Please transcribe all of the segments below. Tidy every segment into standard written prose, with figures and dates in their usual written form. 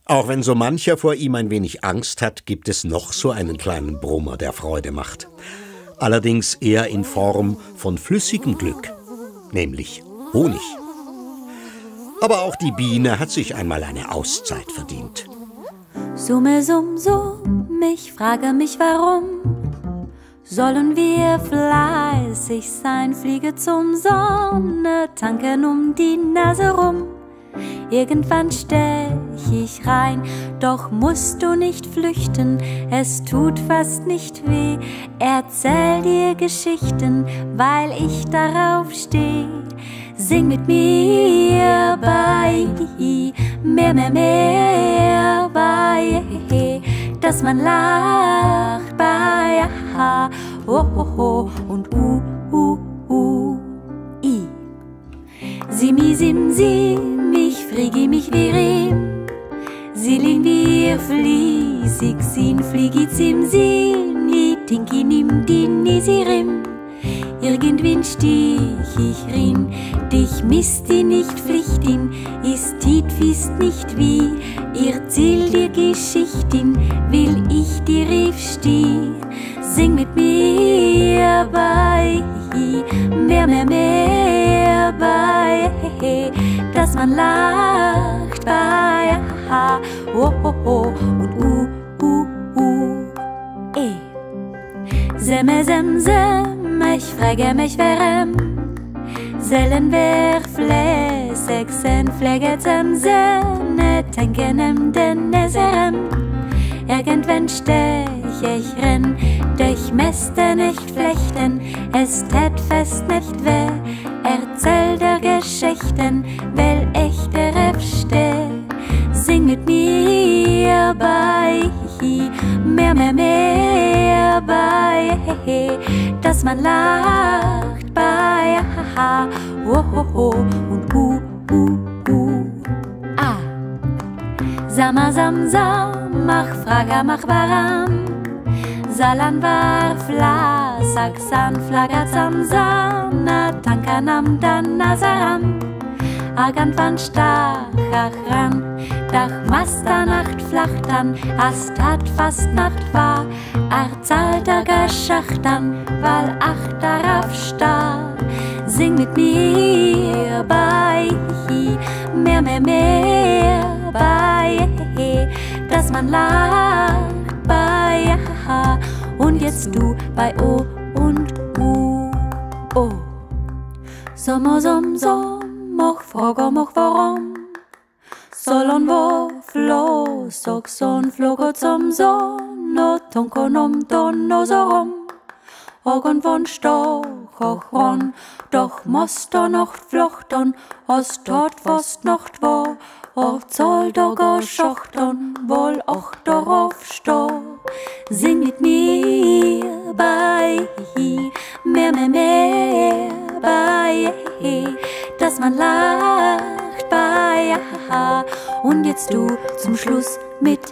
Auch wenn so mancher vor ihm ein wenig Angst hat, gibt es noch so einen kleinen Brummer, der Freude macht. Allerdings eher in Form von flüssigem Glück, nämlich Honig. Aber auch die Biene hat sich einmal eine Auszeit verdient. Summe, summ, summ, ich frage mich warum. Sollen wir fleißig sein, fliege zum Sonne, tanken um die Nase rum. Irgendwann stech ich rein, doch musst du nicht flüchten, es tut fast nicht weh. Erzähl dir Geschichten, weil ich darauf steh. Sing mit mir bei, mehr bei, dass man lacht bei, oh, oh, oh und i. Simi, sim, sim, ich friegi mich wie Rehm. Siling wir fließig sin, fliegi zim, sin, tinki, nimm die Nisirim. Irgendwann stich ich rin, dich misst die nicht Pflichtin, ist tit fist nicht wie, erzähl dir Geschichten, will ich dir rief steh. Sing mit mir bei, mehr bei, dass man lacht bei, oh, oh, oh und Semme, sem, sem, ich frage mich warum. Sellen wer flässig sen, fleget sem, senne, tanken den Neserem. Irgendwann stech ich renn, dich mäste nicht flechten, es tät fest nicht weh. Erzähl der Geschichten, weil ich der steh. Sing mit mir bei, mehr bei, dass man lacht bei, oh, oh, oh und ah. Sama, sam, sam, mach Fraga, mach waram. Salan war flassak, san, flaggat, sam, sana, tankanam, dan, nasaram. Irgendwann stach ran, dach Masternacht flacht an, as tat fast Nacht war, erzahlte Geschachtern, weil acht darauf starr. Sing mit mir bei, mehr bei, dass man lacht bei, und jetzt du bei O und oh. Sommer, som, moch frage moch warum. Solon wo floss och son flågot som son och tonkon om don och så rum. Ögon von stoch och ron, doch måste noch flochten, os tot fast noch två, och zoll dog och schochten, wohl och darauf stå. Sing mit mir bei, mehr bei, dass man lacht bei, und jetzt du zum Schluss mit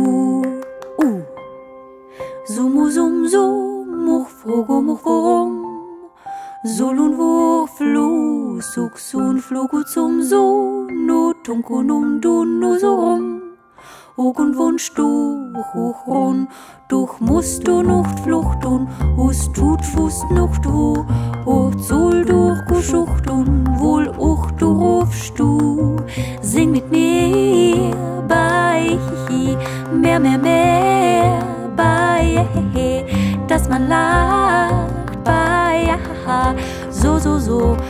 Sumu, sum, sum, much frogo, much worum. Solun wo flus, sun flogu zum Sohn, no tunkunum dun no so rum. Und wunsch du hochron, doch musst du nicht fluchten, us tut fust nicht wo, och soll durch geschuchten, wohl och du rufst du. Sing mit mir bei, mehr bei, dass man lacht bei, so,